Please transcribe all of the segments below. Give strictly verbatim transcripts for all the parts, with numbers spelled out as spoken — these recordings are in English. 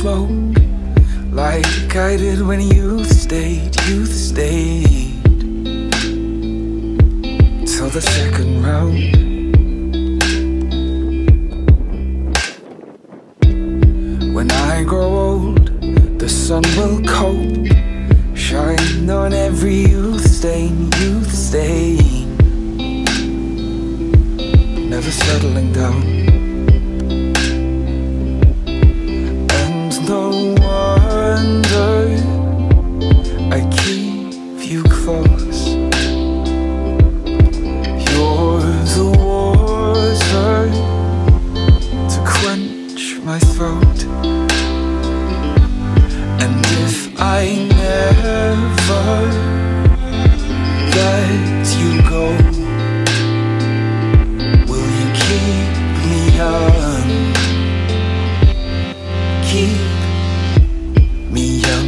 smoke like I did when youth stayed, youth stayed till the second round. When I grow old, the sun will coat, shine on every youth stain, youth stain, never settling down. And no wonder I keep you close. You're the water to quench my throat. And if I never let you go, will you keep me young? Keep me young.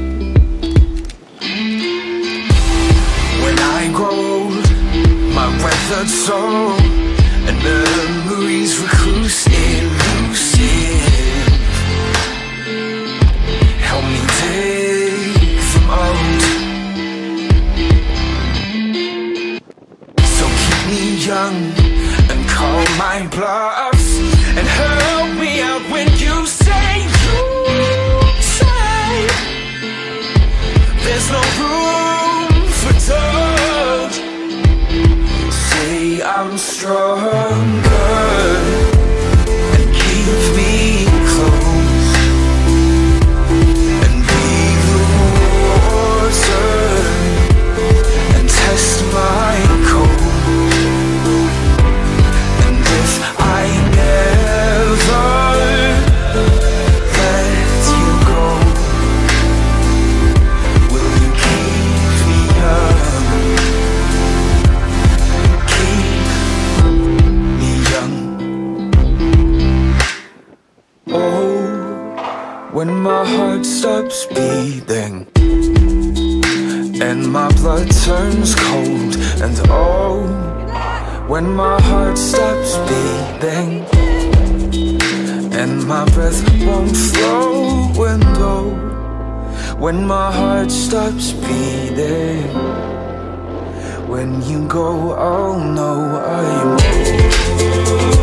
When I grow old, my weathered soul and memories reclusive, elusive, help me take them out. So keep me young and call my bluffs and help me out when you say, you say there's no room for doubt. Say I'm stronger and keep me close, and be the water and test my code. And if I never let you go, will you keep me young? Keep me young. Oh, when my heart stops beating and my blood turns cold, and oh, when my heart stops beating and my breath won't flow, and oh, when my heart stops beating, when you go, I'll know I'm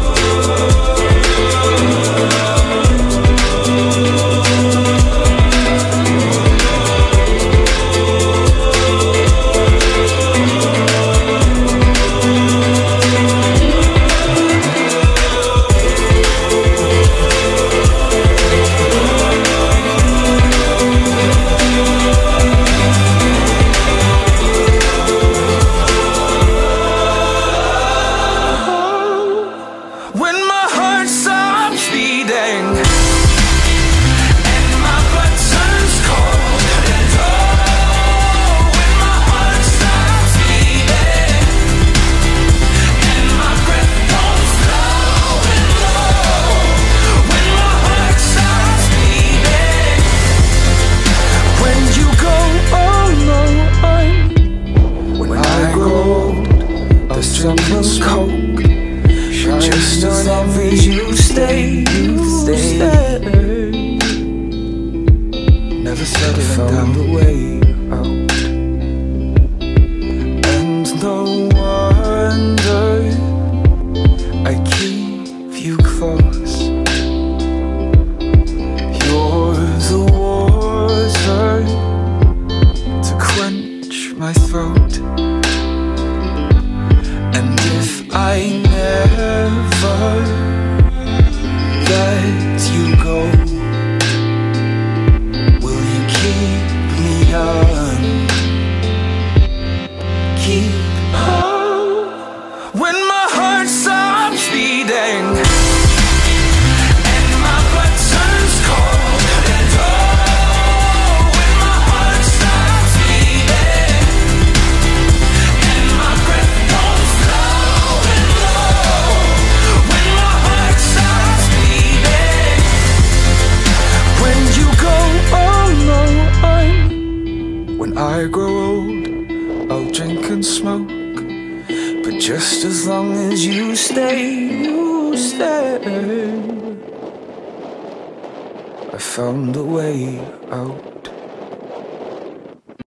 just as long as you stay, you stay. I found a way out.